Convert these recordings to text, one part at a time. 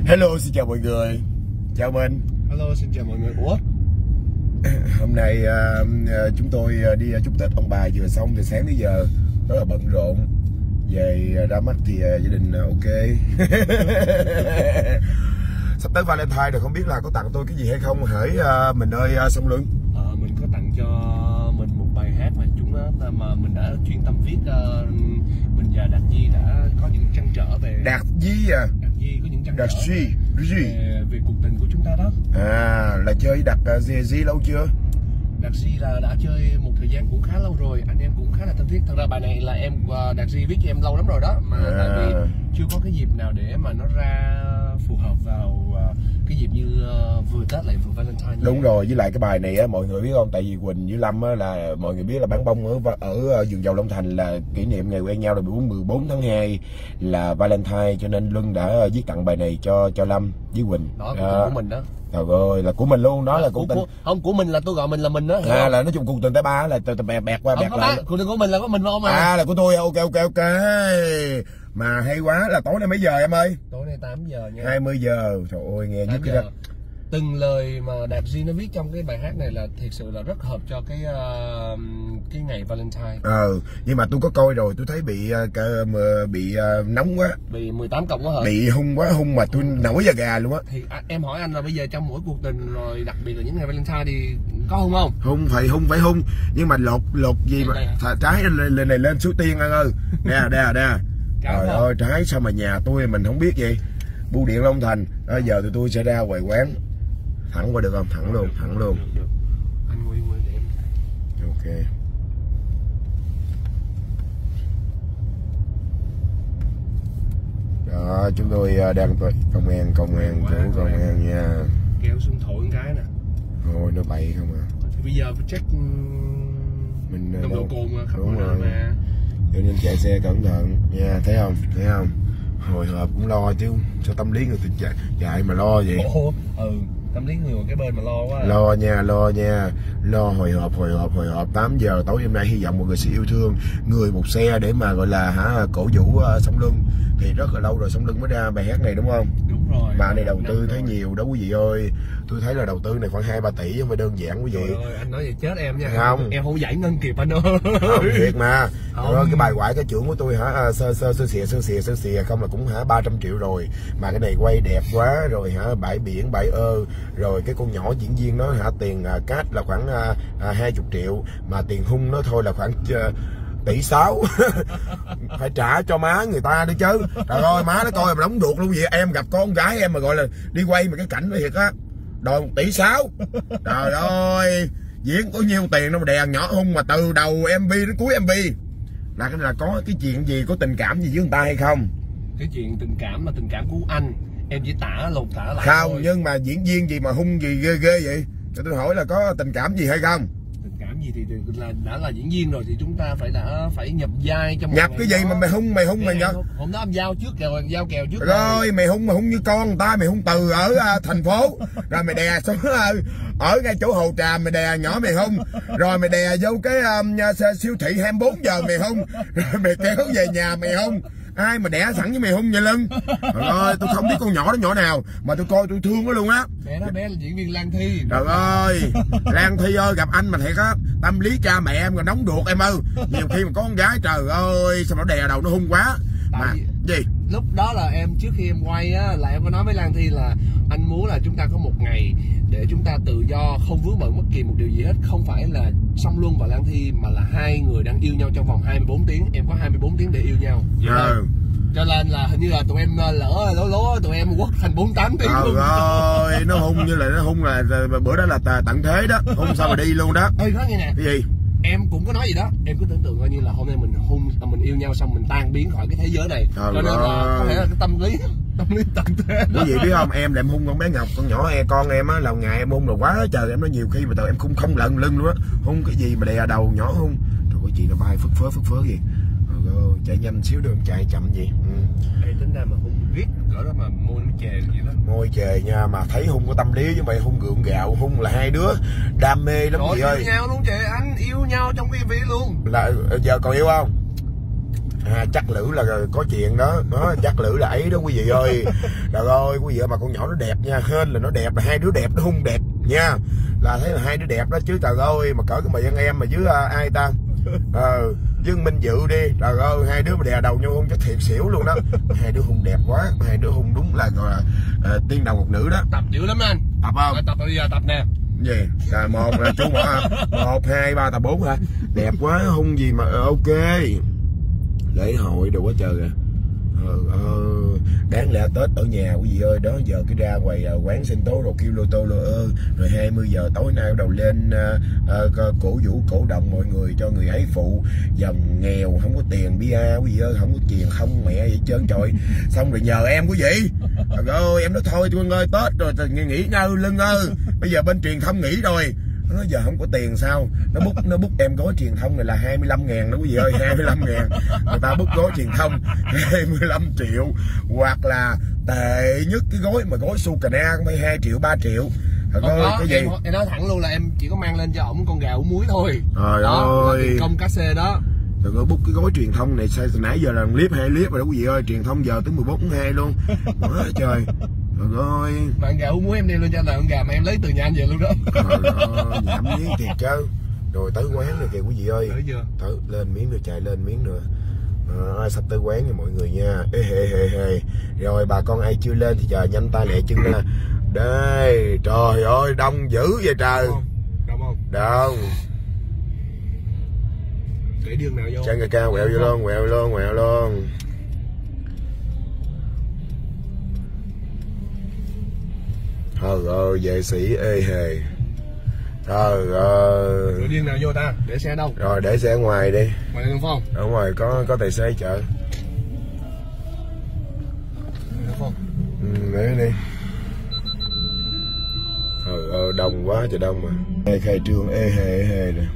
Hello, xin chào mọi người. Chào Minh. Hello, xin chào mọi người. Ủa? Hôm nay chúng tôi đi chúc Tết ông bà vừa xong từ sáng đến giờ rất là bận rộn. Về ra mắt thì gia đình ok. Sắp tới Valentine rồi, không biết là có tặng tôi cái gì hay không hỡi mình ơi Sông Lưng. Mình có tặng cho mình một bài hát mà mà mình đã chuyên tâm viết. Mình và Đạt Di đã có những trăn trở về Đạt Di à? Đạt Di có những trăn Đạt trở về cuộc tình của chúng ta đó. Là chơi Đạt Di lâu chưa? Đạt Di là đã chơi một thời gian cũng khá lâu rồi, anh em cũng khá là thân thiết. Thật ra bài này là em Đạt Di viết cho em lâu lắm rồi đó, mà tại vì chưa có cái dịp nào để mà nó ra phù hợp vào cái dịp như vừa Tết lại vừa Valentine. Đúng rồi, với lại cái bài này á, mọi người biết không, tại vì Quỳnh với Lâm á, là mọi người biết là bán bông ở vườn dầu Long Thành là kỷ niệm ngày quen nhau là 14 tháng 2 là Valentine, cho nên Luân đã viết tặng bài này cho Lâm với Quỳnh. Đó của mình đó. Trời ơi, là của mình luôn đó, là cuộc tình. Không, của mình là tôi gọi mình là mình đó. Là nói chung cuộc tình tới ba là bẹt qua bẹt lại. Cuộc tình của mình là có mình không à? Là của tôi. Ok. Mà hay quá, là tối nay mấy giờ em ơi? Tối nay 8 giờ nha. 20 giờ. Trời ơi, nghe nhức cái đó. Từng lời mà Đạt Di nó viết trong cái bài hát này là thiệt sự là rất hợp cho cái ngày Valentine. Nhưng mà tôi có coi rồi, tôi thấy bị nóng quá. Bị 18 cộng quá hả? Bị hung quá, hung mà tôi nổi da gà luôn á. Thì em hỏi anh là bây giờ trong mỗi cuộc tình rồi, đặc biệt là những ngày Valentine thì có hung không? Hung phải hung, nhưng mà lột gì mà trái lên này lên Suối Tiên anh ơi. Nè. Trời ơi, trái sao mà nhà tôi mình không biết gì. Bưu điện Long Thành. Giờ tụi tôi sẽ ra ngoài quán. Thẳng qua được không? Thẳng luôn. Được. Anh ngồi để em. Ok. Đó, chúng tôi đang công an chủ công an nha. Kéo xuống thổi một cái nè. Thôi nó bậy không à. Thì bây giờ phải check mình nồng độ cồn mà khắp đúng mọi rồi mà. Cho nên chạy xe cẩn thận nha, thấy không? Hồi hộp cũng lo chứ, sao tâm lý người ta chạy mà lo vậy? Tâm lý người cái bên mà lo quá. Lo nha, hồi hộp 8 giờ tối hôm nay, hy vọng mọi người sẽ yêu thương người một xe để mà gọi là cổ vũ Sông Lưng. Thì rất là lâu rồi Sông Lưng mới ra bài hát này đúng không? Đúng rồi. Mà này đầu tư thấy nhiều đó quý vị ơi. Tôi thấy là đầu tư này khoảng 2-3 tỷ không phải đơn giản quý vị. Trời ơi, anh nói vậy chết em nha. Không. Em không giải ngân kịp anh đâu. Không, thiệt mà. Rồi, cái bài ngoại cái trưởng của tôi sơ xịa không là cũng 300 triệu rồi. Mà cái này quay đẹp quá rồi bãi biển, bãi rồi cái con nhỏ diễn viên nó tiền cát là khoảng 20 triệu, mà tiền hung nó thôi là khoảng 1,6 tỷ. Phải trả cho má người ta đi chứ. Trời ơi, má nó coi mà đóng ruột luôn vậy. Em gặp con gái em mà gọi là đi quay mà cái cảnh đó thiệt á, đòi 1,6 tỷ. Trời ơi, diễn có nhiêu tiền đâu mà đè nhỏ hung, mà từ đầu MV đến cuối MV là cái là có cái chuyện gì, có tình cảm gì với người ta hay không? Cái chuyện tình cảm là tình cảm của anh, em chỉ lột tả lại không thôi. Nhưng mà diễn viên gì mà hung gì ghê vậy? Cho tôi hỏi là có tình cảm gì hay không? Tình cảm gì thì là đã là diễn viên rồi thì chúng ta phải nhập vai trong một nhập cái gì đó. Mà mày hung mày nhập. Hôm đó em giao trước giao kèo trước rồi. Mày hung như con người ta, mày hung từ ở thành phố rồi mày đè xuống ở ngay chỗ Hồ Tràm, mày đè nhỏ mày hung, rồi mày đè vô cái siêu thị 24 giờ mày hung, rồi mày kéo về nhà mày hung. Ai mà đẻ sẵn với mày hung vậy Lưng? Trời ơi, tôi không biết con nhỏ đó nhỏ nào mà tôi coi tôi thương nó luôn á. Bé là diễn viên Lan Thi. Trời ơi, Lan Thi ơi, gặp anh mà thiệt á, tâm lý cha mẹ em còn nóng ruột em ơi. Nhiều khi mà có con gái trời ơi sao nó đè đầu nó hung quá. Mà gì? Lúc đó là em trước khi em quay á là em có nói với Lan Thi là anh muốn là chúng ta có một ngày để chúng ta tự do, không vướng bận bất kỳ một điều gì hết, không phải là Song Luân và Lan Thi mà là hai người đang yêu nhau trong vòng 24 tiếng. Em có 24 tiếng để yêu nhau. Cho nên là hình như là tụi em lố tụi em quất thành 48 tiếng luôn. Rồi, nó hung như là bữa đó là tận thế đó, hung sao mà đi luôn đó. Ê, nói nghe nè. Cái gì? Em cũng có nói gì đó, em cứ tưởng tượng coi như là hôm nay mình yêu nhau xong mình tan biến khỏi cái thế giới này. Cho nên là có thể là cái tâm lý tận thế. Quý vị biết không, em hung con bé Ngọc, con nhỏ con em á, là ngày em hung là quá trời, em nói nhiều khi mà tụi em không lận lưng luôn á, hung cái gì mà đè đầu nhỏ hung. Trời ơi, chị nó bay phất phớ gì. Chạy nhanh xíu đường, chạy chậm gì. Ê, tính ra mà hung riết cỡ đó mà môi nó chề gì đó. Môi chề nha, mà thấy hung có tâm lý chứ mày hung gượng gạo, hung là hai đứa đam mê lắm chị ơi. Yêu nhau luôn chị, anh yêu nhau trong cái vị luôn. Là giờ còn yêu không? chắc lữ là có chuyện đó, chắc lữ là ấy đó quý vị ơi. Trời ơi quý vị ơi, mà con nhỏ nó đẹp nha, hên là nó đẹp, là hai đứa đẹp nó hung đẹp nha, là thấy là hai đứa đẹp đó chứ. Trời ơi mà cỡ cái mày anh em mà với ai ta, Dương Minh Dự đi, trời ơi hai đứa mà đè đầu nhau hung chắc thiệt xỉu luôn đó. Hai đứa hung đẹp quá, hai đứa hung đúng là gọi là tiên đồng một nữ đó. Tập dữ lắm anh. Tập không? Tập bây giờ tập nè. Gì? Rồi một là chú một hai ba tập 4 hả? Đẹp quá, hung gì mà ok. Lễ hội đồ quá trời à. Đáng lẽ Tết ở nhà quý vị ơi, đó giờ cái ra ngoài quán sinh tố rồi kêu lô tô lô rồi 20 giờ tối nay bắt đầu lên cổ vũ cổ động mọi người cho người ấy phụ, dần nghèo không có tiền bia quý vị ơi, không có tiền không mẹ vậy trơn trời. Xong rồi nhờ em quý vị, trời ơi em nói thôi Quân ơi, Tết rồi nghỉ ngơi lưng ơi, bây giờ bên truyền thông nghỉ rồi. Nó nói giờ không có tiền sao, nó bút em gói truyền thông này là 25.000 đó quý vị ơi, 25.000 người ta bút gói truyền thông 25 triệu, hoặc là tệ nhất cái gói mà gói Sucana cũng phải 2 triệu 3 triệu. Thật ơi, cái gì em nói thẳng luôn là em chỉ có mang lên cho ổng con gà ủ muối thôi. Trời đó, ơi, tiền công cá xê đó. Trời ơi, bút cái gói truyền thông này sao nãy giờ là clip 2 clip rồi đó quý vị ơi, truyền thông giờ tới 14/2 luôn. Quá trời. Trời ơi, mà gà ủ muối em đem lên cho là con gà mà em lấy từ nhà anh về luôn đó. Trời ơi, giảm miếng thiệt chứ. Rồi tới quán này kìa quý vị ơi. Tới lên miếng nữa, chạy lên miếng nữa. Sắp tới quán nha mọi người nha. Ê. Rồi bà con ai chưa lên thì chờ nhanh tay lẹ chân ra. Đây, trời ơi đông dữ vậy trời. Đông không? Đông. Để đường nào vô. Chân người cao quẹo vô luôn, quẹo luôn. Trời ơi, vệ sĩ ê hề. Trời ơi. Rồi điên nào vô ta? Để xe đâu? Rồi để xe ở ngoài đi. Ngoài đường phong. Ở ngoài có tài xế chở. Để đi. Trời ơi, đông quá trời đông mà. Khai trương ê hề nè.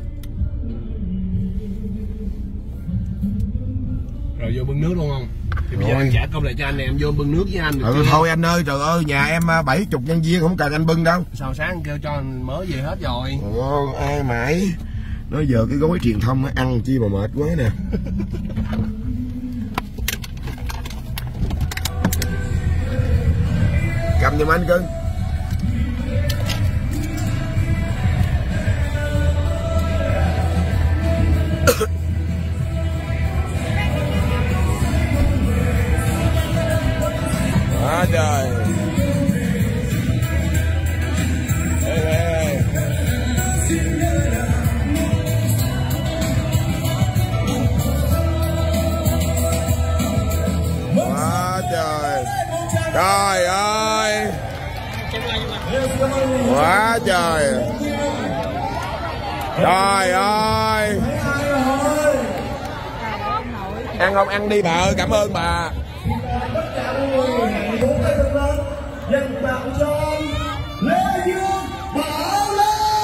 Rồi vô bưng nước luôn không? Thì bây giờ em trả công lại cho anh nè, em vô bưng nước với anh được thôi anh ơi, trời ơi, nhà em 70 nhân viên không cần anh bưng đâu. Sao sáng kêu cho anh mới về hết rồi. Ai mãi. Nói giờ cái gói truyền thông nó ăn chi mà mệt quá nè. Cầm giùm anh cưng. Quá trời. Quá trời. Trời ơi. Quá trời. Trời ơi. Ăn không? Ăn đi bà ơi, cảm ơn bà. Dành tặng cho ông Lê Dương Bảo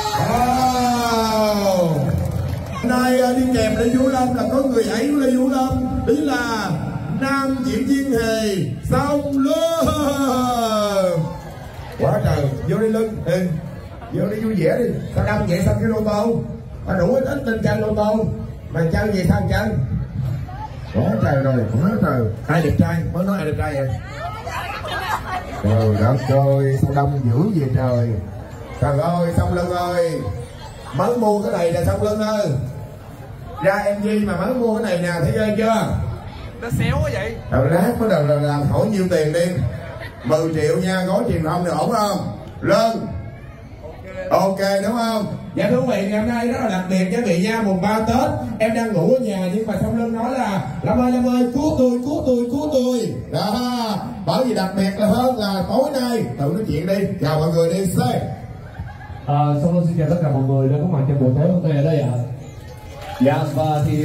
Lâm. Nay đi kèm Lê Vũ Lâm là có người ấy của Lê Vũ Lâm, ý là nam diễn viên hề Song Luân. Quá trời, vô đi Lưng, vô đi vui vẻ đi. Sao đông vậy, sao cái lô tô mà đủ ít lên chân lô tô mà chân gì sao chân. Quá trời rồi, quá trời. Ai đẹp trai, mới nói ai đẹp trai vậy? Trời đất ơi, sao đông dữ vậy trời. Trời ơi, Song Luân ơi, mới mua cái này nè Song Luân ơi. Ra MV mà mới mua cái này nè, thấy ghê chưa? Nó xéo quá vậy. Rồi lát bắt đầu là làm hỏi nhiêu tiền đi. 10 triệu nha, gói truyền thông này ổn không? Lên. Ok đúng không? Dạ thưa quý vị, ngày hôm nay rất là đặc biệt nha quý vị nha, mùng 3 Tết em đang ngủ ở nhà nhưng mà Song Luân nói là Lâm ơi cứu tôi. Đó, bởi vì đặc biệt là hơn là tối nay tự nói chuyện đi. Chào mọi người đi C. Song Luân xin chào tất cả mọi người đang có mặt trong buổi tối hôm nay ở đây ạ. Dạ và thì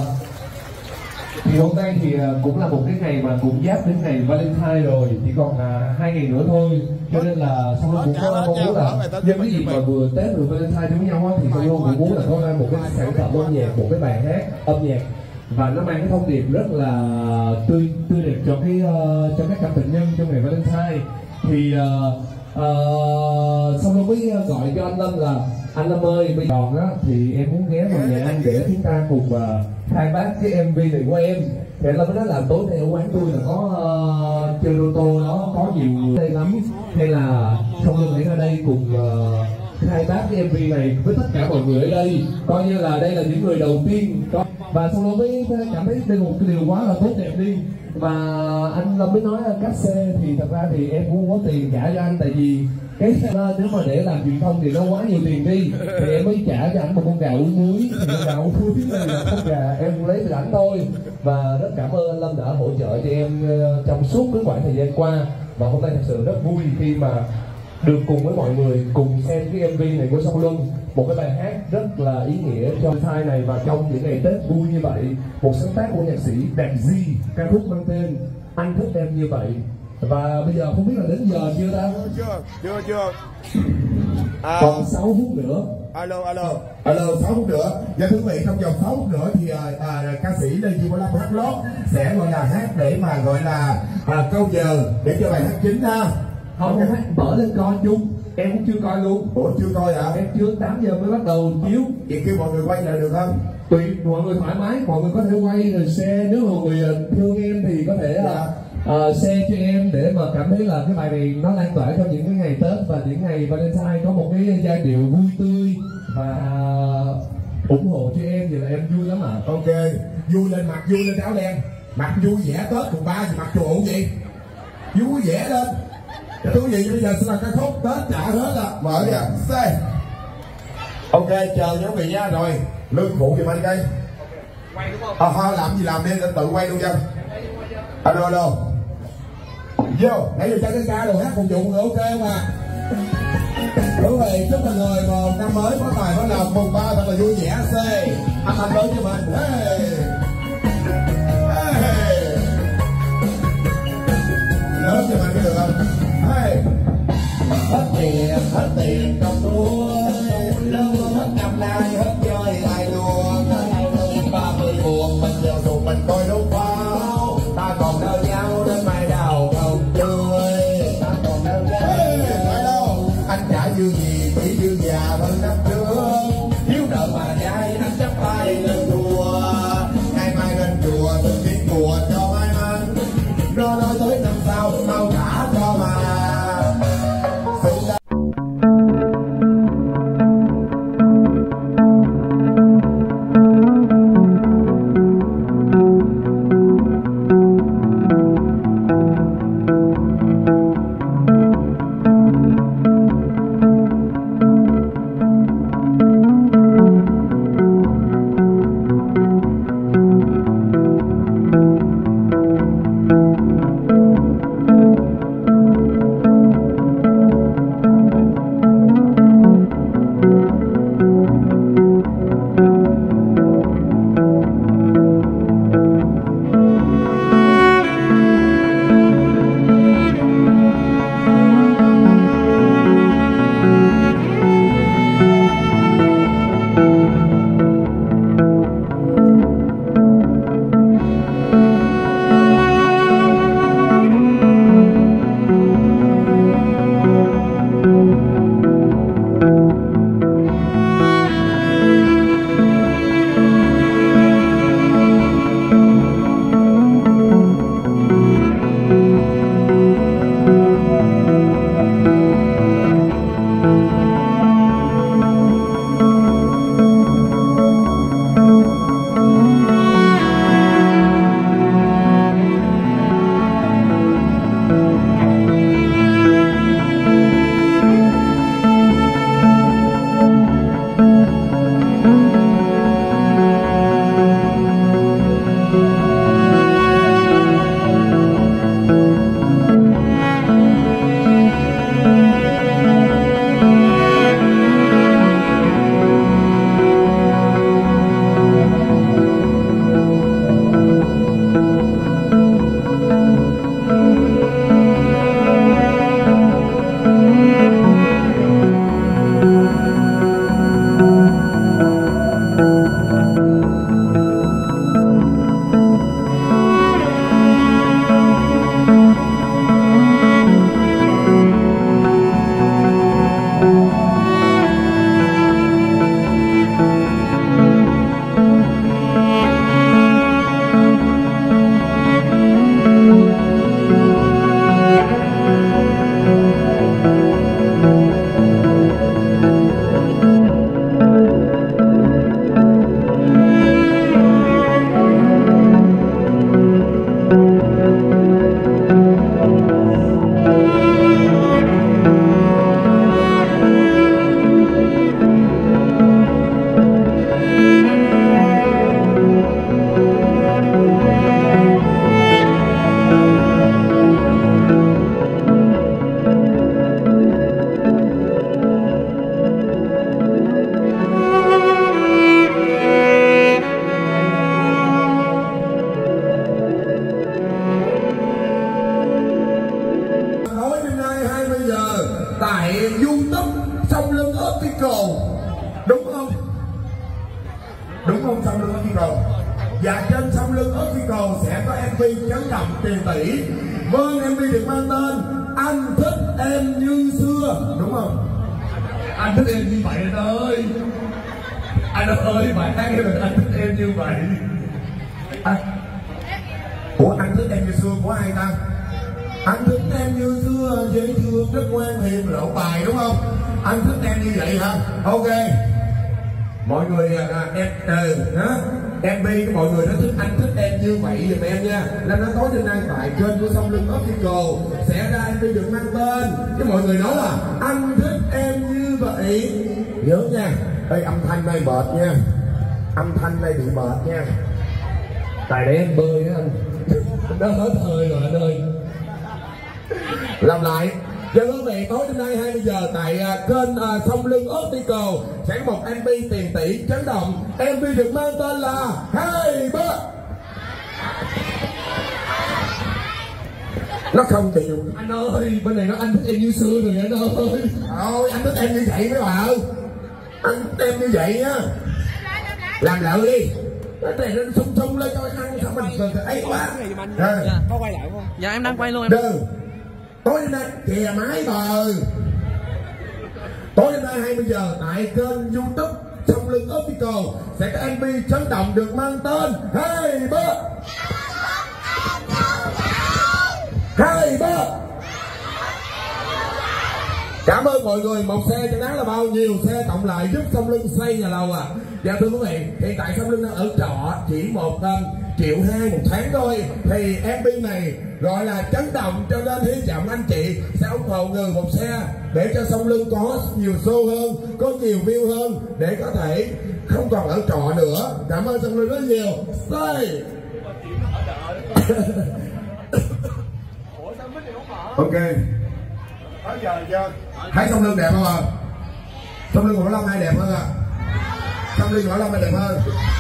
hôm nay thì cũng là một cái ngày mà cũng giáp đến ngày Valentine rồi, chỉ còn 2 ngày nữa thôi, cho nên là Song Luân cũng có mong muốn là nhân cái gì mà vừa Tết vừa Valentine với nhau á, thì Song Luân cũng muốn là có ra một cái sản phẩm âm nhạc, một cái bài hát âm nhạc và nó mang cái thông điệp rất là tươi đẹp cho các cặp tình nhân trong ngày Valentine. Thì Song Luân mới gọi cho anh Lâm là anh Lâm ơi, bây giờ á thì em muốn ghé vào nhà anh để chúng ta cùng khai bác cái MV này của em. Thì anh Lâm mới nói là tối nay ở quán tôi là có chơi lô tô đó, có nhiều người đây lắm, hay là Song Luân hãy ra đây cùng khai bác cái MV này với tất cả mọi người ở đây, coi như là đây là những người đầu tiên có. Và Song Luân mới cảm thấy đây là một cái điều quá là tốt đẹp đi. Và anh Lâm mới nói cát xe thì thật ra thì em cũng không có tiền trả cho anh, tại vì cái nếu mà để làm truyền thông thì nó quá nhiều tiền đi, thì em mới trả cho anh một con gà ủ muối. Thì con gà ủ muối này là con gà em cũng lấy từ ảnh thôi. Và rất cảm ơn anh Lâm đã hỗ trợ cho em trong suốt cái khoảng thời gian qua. Và hôm nay thật sự rất vui khi mà được cùng với mọi người cùng xem cái MV này của Song Luân, một cái bài hát rất là ý nghĩa cho thai này. Và trong những ngày Tết vui như vậy, một sáng tác của nhạc sĩ Đạt Di, ca khúc mang tên Anh Thích Em Như Vậy. Và bây giờ không biết là đến giờ chưa ta? Chưa. Còn 6 phút nữa. Alo 6 phút nữa. Dạ thưa quý vị, trong vòng 6 phút nữa thì ca sĩ Lê Duy Bảo Lâm hát lót sẽ gọi là hát để mà gọi là câu giờ để cho bài hát chính ha. Không, hát mở lên coi chung. Em cũng chưa coi luôn. Ủa chưa coi hả? Em chưa, 8 giờ mới bắt đầu chiếu. Vậy kêu mọi người quay lại được không? Tùy mọi người thoải mái, mọi người có thể quay rồi share. Nếu mà mọi người thương em thì có thể share cho em để mà cảm thấy là cái bài này nó lan tỏa trong những cái ngày Tết và những ngày Valentine, có một cái giai điệu vui tươi và ủng hộ cho em, vậy là em vui lắm ạ. Ok, vui lên mặt, vui lên áo đen, mặt vui vẻ Tết cùng ba thì mặt chùa vậy, vui vẻ lên. Thưa quý vị, bây giờ sẽ là ca khúc Tết trả hết à, mở kìa, say. Ok, chờ nhóm vị nha, rồi lương phụ giùm anh đây. Quay đúng không? Thôi làm gì làm đi, anh tự quay luôn cho. Alo. Vô, nãy giờ chơi cái ca đồ hát phục vụ người ok không à? Quý vị, chúc mọi người một năm mới có tài có lộc, mùng 3 thật là vui vẻ. Say, anh lớn cho mình. Hey. Lớn cho mình có được không? Hey. Hết tiền trong túi, lâu hết năm nay hết chơi ai luôn. 30 buồn mình giờ dùng mình coi đúng pháo, ta còn đợi nhau đến mai đầu không chơi, ta còn đợi nhau. Phải đâu anh trả dư gì chỉ dư già hơn năm trước, thiếu nợ mà dai anh chấp tay lên chùa, ngày mai lên chùa tôi kiếm mùa cho may mắn, rồi nói tới năm sau mau trả cho mà. tại YouTube Sông Lưng Official, đúng không? Đúng không Sông Lưng Official? Và trên Sông Lưng Official sẽ có MV chấn động tiền tỷ. Vâng, MV được mang tên Anh Thích Em Như Xưa, đúng không? Anh thích em như vậy anh ơi. Anh ơi, bài hát này anh thích em như vậy. Ủa anh thích em như xưa của ai ta? Anh thích em như xưa, dễ thương, rất ngoan hiền, lộ bài đúng không? Anh thích em như vậy hả? Ok. Mọi người MV của mọi người nó thích anh thích em như vậy giùm em nha. Nên nó tối trên nay tại kênh của Sông Lưng Official sẽ ra MV được mang tên. Chứ mọi người nói là anh thích em như vậy. Nhớ nha. Ê âm thanh này mệt nha. Âm thanh này bị mệt nha. Tại để em bơi á anh. Nó hết hơi rồi anh ơi. Làm lại. Giờ quý vị tối hôm nay 20 giờ tại kênh Sông Lưng Official sẽ có một MV tiền tỷ chấn động. MV được mang tên là Hai Bơ. Nó không chịu. Anh ơi, bên này nó anh thích em như xưa rồi anh ơi. Thôi anh thích em như vậy mấy bà ơi. Anh thích em như vậy á. Làm lại đi. Cái này nó sung sung lên cho ăn sao mình ấy quá. Có quay lại không? Dạ em đang quay luôn em. Đừng. Tối hôm nay chè máy bờ. Tối hôm nay 20 giờ tại kênh YouTube Sông Lưng Official sẽ có MV chấn động được mang tên Hai Bơ. Hai Bơ. Cảm ơn mọi người. Một xe cho đáng là bao nhiêu xe cộng lại giúp Sông Lưng xây nhà lầu à. Dạ thưa quý vị, hiện tại Sông Lưng đang ở trọ chỉ 1,2 triệu một tháng thôi. Thì MV này gọi là chấn động, cho nên hy vọng anh chị sẽ ủng hộ người một xe để cho Sông Lưng có nhiều show hơn, có nhiều view hơn để có thể không còn ở trọ nữa. Cảm ơn Sông Lưng rất nhiều. Stay. Ok. Thấy Sông Lưng đẹp không ạ? Sông Lưng Võ Lâm ai đẹp hơn à? Sông Lưng Võ Lâm ai đẹp hơn?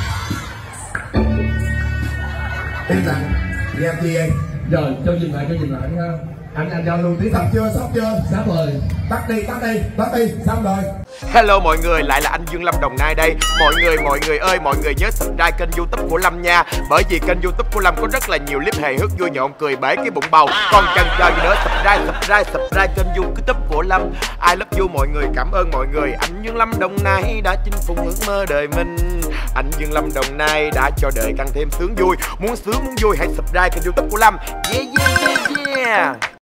Im lặng, nghe chi em? Rồi, cho dừng lại ha. Anh giao lưu tí. Sắp chưa? Sắp rồi. Tắt đi, xong rồi. Hello mọi người, lại là anh Dương Lâm Đồng Nai đây. Mọi người ơi, mọi người nhớ subscribe kênh YouTube của Lâm nha. Bởi vì kênh YouTube của Lâm có rất là nhiều clip hài hước vui nhộn cười bể cái bụng bầu. Còn chần chờ gì nữa, subscribe kênh YouTube của Lâm. I love you mọi người, cảm ơn mọi người. Anh Dương Lâm Đồng Nai đã chinh phục ước mơ đời mình. Anh Dương Lâm Đồng Nai đã cho đời càng thêm sướng vui. Muốn sướng muốn vui hãy subscribe kênh YouTube của Lâm. Yeah.